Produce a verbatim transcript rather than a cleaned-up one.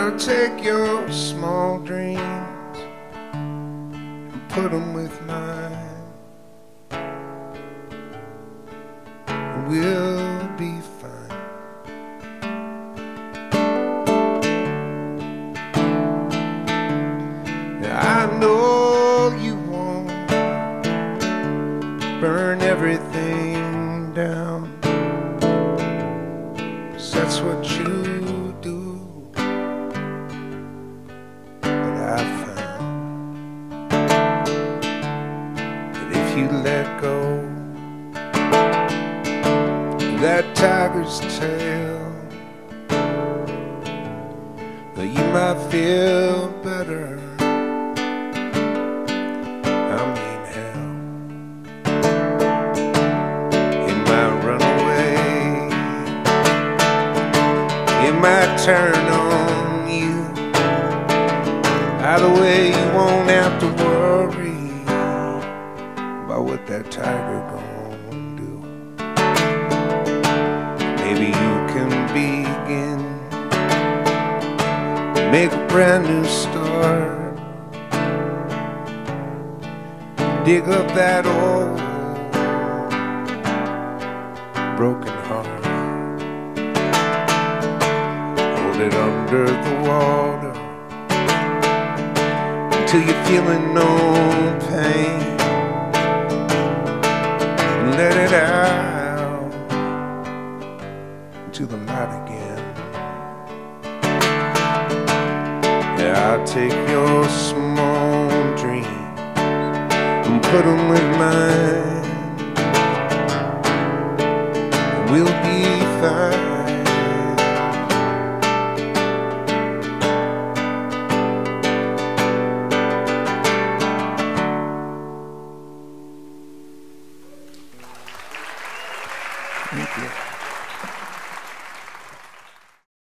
I'll take your small dreams and put them with mine. We'll be fine. Now I know you won't burn everything down, 'cause that's what you do. But I found that if you let go that tiger's tail, that you might feel better. I mean hell, it might run away, it might turn on you. Either way, you won't have to worry about what that tiger gonna do. Maybe you can begin, make a brand new start, dig up that old broken heart, hold it under the water until you're feeling no pain, and let it out to the light again. Yeah, I'll take your small dreams and put them with mine. We'll be fine. Thank you.